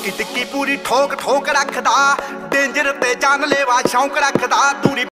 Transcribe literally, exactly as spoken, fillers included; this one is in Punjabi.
ਟਿੱਕੀ ਟਿੱਕੀ ਪੂਰੀ ਠੋਕ ਠੋਕ ਰੱਖਦਾ डेंजर ते जानलेवा शौक रखदा दूरी